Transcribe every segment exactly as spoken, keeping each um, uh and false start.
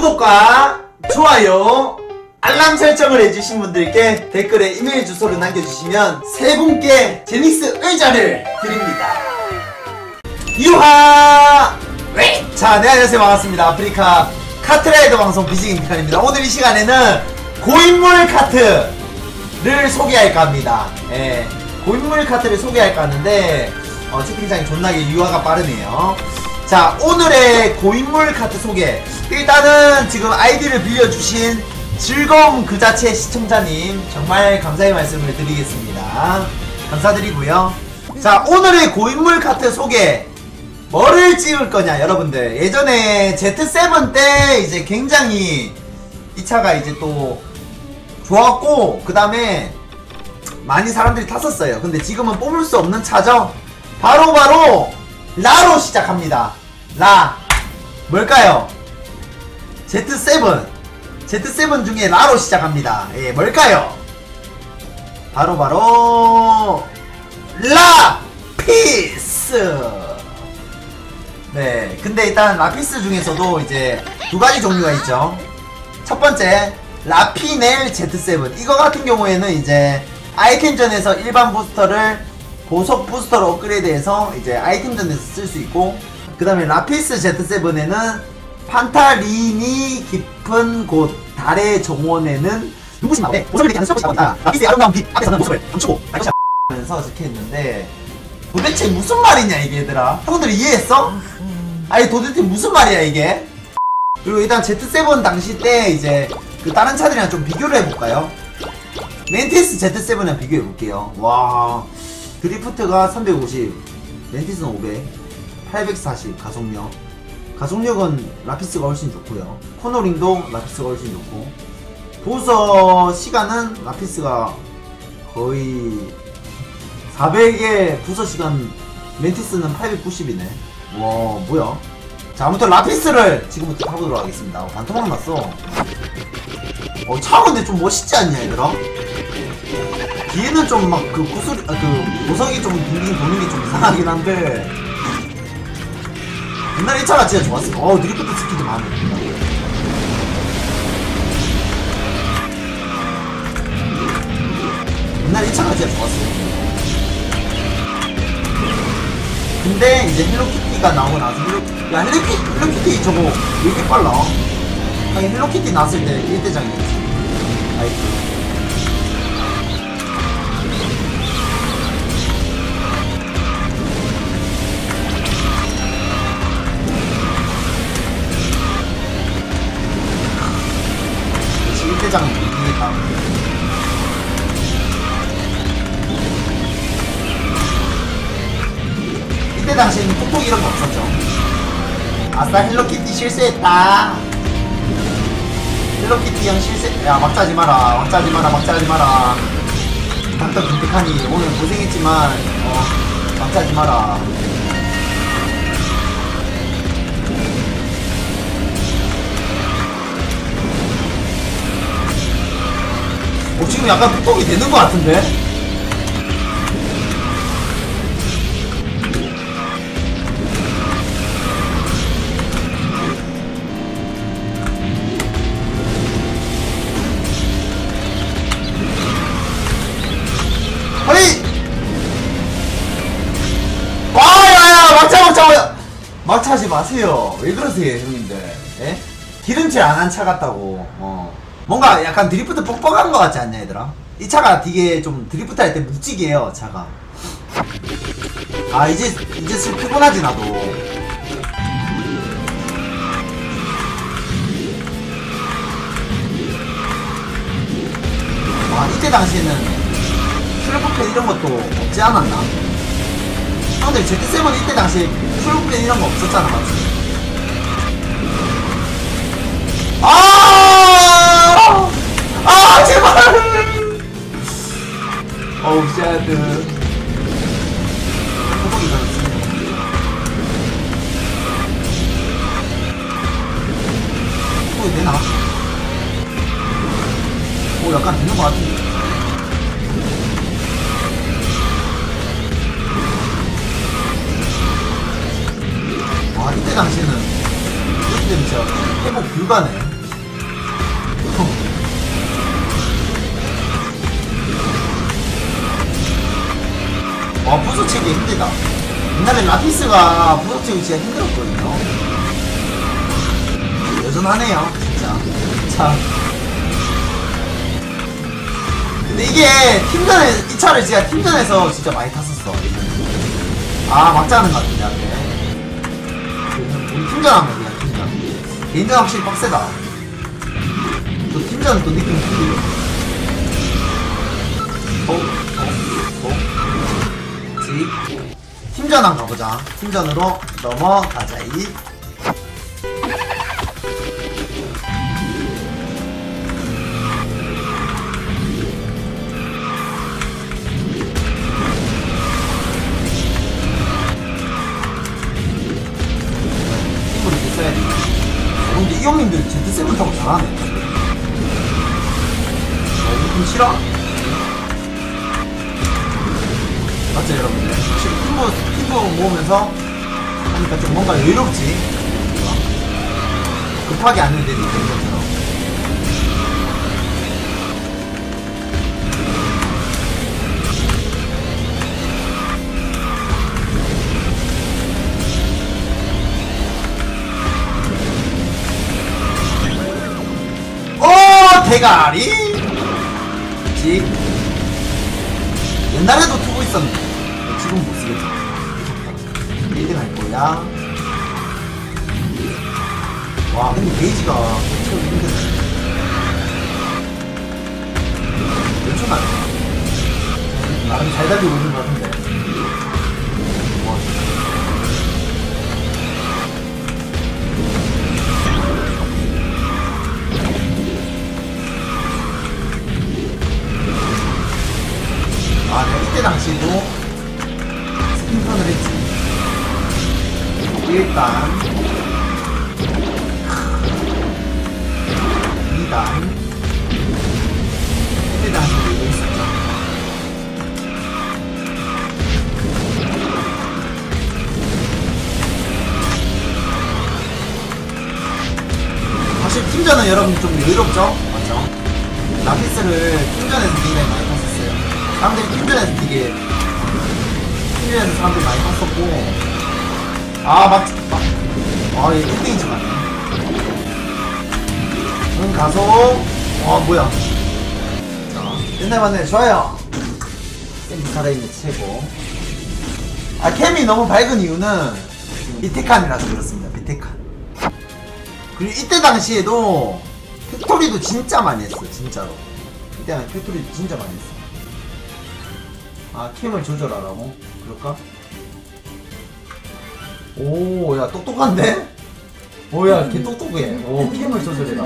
구독과 좋아요 알람 설정을 해주신 분들께 댓글에 이메일 주소를 남겨주시면 세 분께 제닉스 의자를 드립니다. 유하! 자, 네, 안녕하세요. 반갑습니다. 아프리카 카트라이더 방송 비지김칸입니다. 오늘 이 시간에는 고인물 카트를 소개할까 합니다. 예, 고인물 카트를 소개할까 하는데 어, 채팅창이 존나게 유화가 빠르네요. 자, 오늘의 고인물 카트 소개. 일단은 지금 아이디를 빌려주신 즐거움 그 자체 시청자님 정말 감사의 말씀을 드리겠습니다. 감사드리고요. 자, 오늘의 고인물 카트 소개. 뭐를 찍을 거냐, 여러분들. 예전에 제트 세븐 때 이제 굉장히 이 차가 이제 또 좋았고, 그 다음에 많이 사람들이 탔었어요. 근데 지금은 뽑을 수 없는 차죠. 바로바로 바로 라로 시작합니다. 라. 뭘까요? 제트 세븐. 제트 세븐 중에 라로 시작합니다. 예, 뭘까요? 바로바로 바로 라피스. 네, 근데 일단 라피스 중에서도 이제 두 가지 종류가 있죠. 첫 번째, 라피넬 제트 세븐. 이거 같은 경우에는 이제 아이템전에서 일반 부스터를 보석 부스터로 업그레이드해서 이제 아이템전에서 쓸 수 있고, 그 다음에 라피스 제트 세븐에는 판타리니 깊은 곳 달의 정원에는 눈부신 마을에 보석을 얘기하는 수업을 시작한다. 라피스의 아름다운 빛 앞에서는 모습을 감추고 하면서 적혀있는데, 도대체 무슨 말이냐 이게 얘들아. 형들이 이해했어? 아니 도대체 무슨 말이야 이게. 그리고 일단 제트 세븐 당시 때 이제 그 다른 차들이랑 좀 비교를 해볼까요? 멘티스 제트 세븐이랑 비교해볼게요. 와, 드리프트가 삼백오십, 멘티스는 오백, 팔백사십 가속력. 가속력은 라피스가 훨씬 좋고요. 코너링도 라피스가 훨씬 좋고, 부서 시간은 라피스가 거의 사백에 부서 시간, 멘티스는 팔백구십이네. 와, 뭐야. 자, 아무튼 라피스를 지금부터 타보도록 하겠습니다. 어, 반토막 났어. 어, 차 근데 좀 멋있지 않냐 얘들아? 뒤에는 좀 막 그 구슬, 아, 그 보석이 좀 빙빙 도는 게 좀 이상하긴 한데, 옛날에 이 차가 진짜 좋았어. 어, 드리프트 스키도 많네. 옛날에 이 차가 진짜 좋았어. 근데 이제 헬로키티가 나오고 나서 헬로, 야, 헬로키, 헬로키티 저거 왜 이렇게 빨라? 아니, 헬로키티 나왔을 때 일대장이었지. 아이고. 일대장 이기겠다. 이때 당시에는 톡톡 이런 거 없었죠. 아싸, 헬로키티 실수했다. 헬로키티 형 실수. 야, 막 짜지 마라, 막 짜지 마라, 막 짜지 마라. 닥터 빈티카니 오늘 고생했지만 어, 막 짜지 마라. 어, 지금 약간 톡톡이 되는 것 같은데? 허이! 와, 야야! 막차, 막차! 막차 하지 마세요. 왜 그러세요, 형님들? 예? 기름칠 안 한 차 같다고. 어. 뭔가 약간 드리프트 뻑뻑한 거 같지 않냐 얘들아? 이 차가 되게 좀 드리프트 할 때 묵직해요 차가. 아, 이제 이제 슬 피곤하지 나도. 아, 이때 당시에는 출력팬 이런 것도 없지 않았나? 형들 제트 세븐 이때 당시에 출력팬 이런 거 없었잖아, 맞지? 아! 아, 제발! 어우, 쎄드. 호동이 가졌어. 호동이 되나? 오, 약간 되는 것 같은데. 와, 이때 당시에는 되면 진짜 회복 불가네. 와, 부서치기 힘들다. 옛날에 라피스가 부서치기 진짜 힘들었거든요. 여전하네요, 진짜. 자. 근데 이게 팀전에, 이 차를 제가 팀전에서 진짜 많이 탔었어. 아, 막자 하는 것 같은데, 앞에. 우리 팀전 하면 그냥 팀전. 개인전 확실히 빡세다. 또 팀전은 또 느낌이 틀리고. 어? 어? 어? 직. 팀전 한번 가보자. 팀전으로 넘어가자이. 근데 이 형님들 제트 세븐 타고 잘하네. 어, 좀 싫어? 맞죠, 여러분들? 확실히 팀부, 팀부 모으면서 하니까 좀 뭔가 여유롭지? 급하게 안 해도 되는 것처럼. 대가리! 직. 옛날에도 투고 있었는데 지금 못쓰겠다. 일 등 할 거야. 와, 근데 게이지가 채우기 힘드네. 몇 초 나요? 나름 잘 달리고 있는 것 같은데. 와. 아, 이때 당시에도 스킨턴을 했지. 일 단 이 단 이때 당시에도 이거 있었죠. 사실 팀전은 여러분 좀 여유롭죠? 맞죠? 라피스를 팀전에서 굉장히 많이 탔었어요. 사람들이 팀전에서 되게 팀전에서 사람들이 많이 탔었고, 아 맞지 막, 아 얘 일 등이지 맞네. 응 가서 아 뭐야. 자 옛날 맞네. 좋아요. 샌디 살아있는 최고. 아 캠이 너무 밝은 이유는 밑에 칸이라서 그렇습니다. 밑에 칸. 그리고 이때 당시에도 팩토리도 진짜 많이 했어. 진짜로 이때는 팩토리도 진짜 많이 했어. 아 캠을 조절하라고? 그럴까? 오 야 똑똑한데? 오야 걔 똑똑해. 오 캠을 조절해라.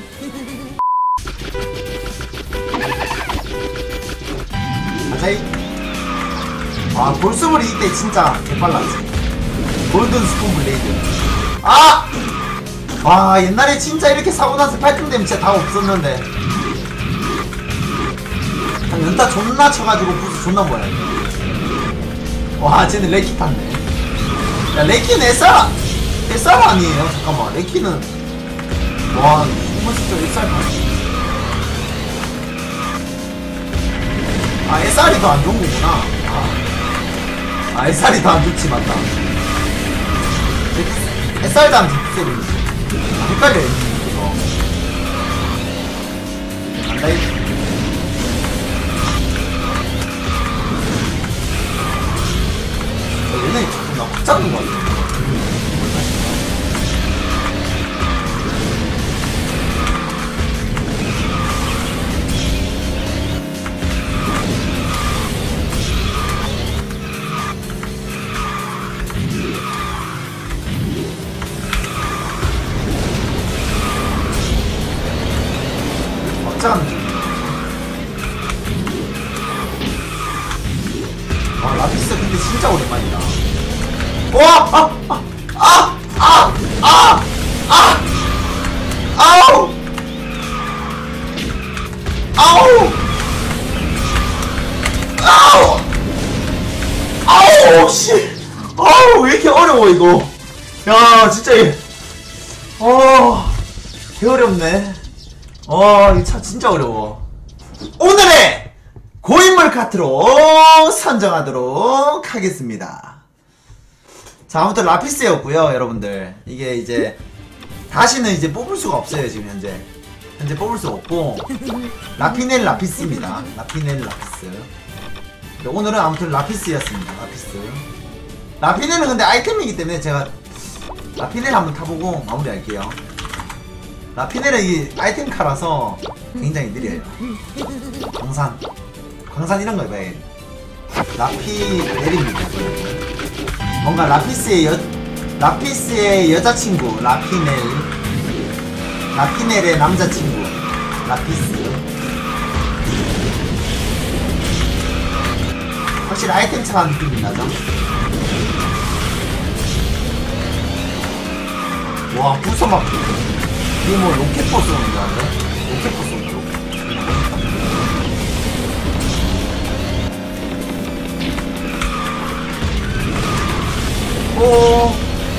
가자이. 아 볼스볼이 이때 진짜 개빨랐지. 골든 스푼 블레이드. 아! 와 옛날에 진짜 이렇게 사고 나서 팔 등 되면 진짜 다 없었는데 연타 존나 쳐가지고 부스 존나 뭐야. 와 쟤는 레키 탔네. 야 레키는 에스알 에스알 아니에요? 잠깐만 레키는 와 정말 진짜 에스알 타네. 아 에스알이 더 안 좋은 거구나. 아, 아 에스알이 더 안 좋지 맞다. 에스알도 안 좋지. 아, 헷갈려 이거. 간다이. 얘네 자꾸 나 확 잡는 거 같아. 막자가는 중. 와 라피스 근데 진짜 오랜만이다. 와! 아! 아! 아! 아! 아! 아우! 아우! 아우! 아우! 씨! 아우! 왜 이렇게 어려워 이거. 야 진짜 얘. 아 어, 개 어렵네. 어, 이 차 진짜 어려워. 오늘의 고인물 카트로 선정하도록 하겠습니다. 자, 아무튼 라피스였고요, 여러분들. 이게 이제 다시는 이제 뽑을 수가 없어요, 지금 현재. 현재 뽑을 수가 없고 라피넬 라피스입니다. 라피넬 라피스. 오늘은 아무튼 라피스였습니다. 라피스. 라피넬은 근데 아이템이기 때문에 제가 라피넬 한번 타보고 마무리할게요. 라피넬은 이 아이템 카라서 굉장히 느려요. 광산 광산 이런 거 해봐야 라피넬입니다. 뭔가 라피스의 여 라피스의 여자친구 라피넬, 라피넬의 남자친구 라피스. 확실히 아이템차가 느낌이 나죠? 와, 부서 막 이게 뭐 로켓포 쏘는 줄 알아요? 로켓포 쏘는 거. 오.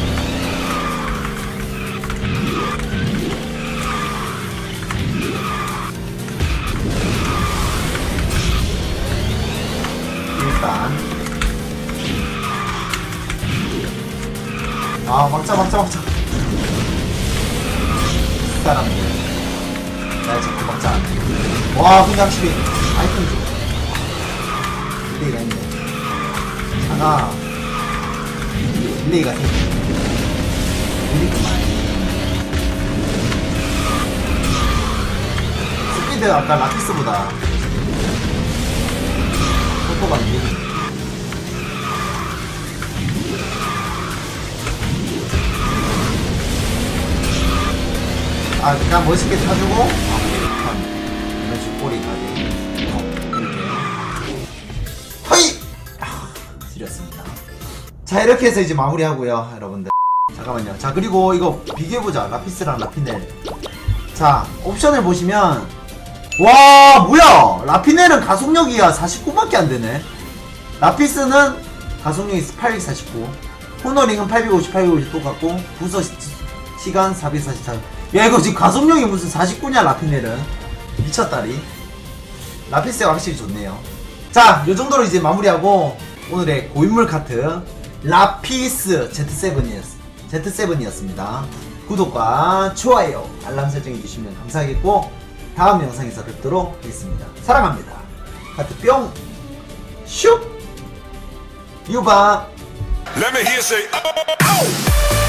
일단 아, 막자 막자 막자. 사람들 날 자꾸 막자 안 해. 와, 근데 확실히 아이템 좋아. 딜레이가 있네. 차가 딜레이가 생겨. 딜레이가 많이. 스피드 아까 라피스보다 속도가 느리네. 아, 그냥 멋있게 타주고 이런 식으로 꼬리까지 이렇게 허이! 아, 지렸습니다. 자, 이렇게 해서 이제 마무리하고요, 여러분들. 잠깐만요. 자, 그리고 이거 비교해보자. 라피스랑 라피넬. 자, 옵션을 보시면 와, 뭐야! 라피넬은 가속력이야 사십구밖에 안되네. 라피스는 가속력이 팔백사십구, 호너링은 팔백오십, 팔백오십 똑같고 부서 시, 시간 사백사십사. 야, 이거 지금 가속력이 무슨 사십구냐 라피넬은. 미쳤다리. 라피스가 확실히 좋네요. 자, 요정도로 이제 마무리하고 오늘의 고인물 카트 라피스 제트세븐이었습니다. 구독과 좋아요, 알람 설정해주시면 감사하겠고 다음 영상에서 뵙도록 하겠습니다. 사랑합니다. 카트 뿅! 슉! 유바! Let me hear say, oh, oh.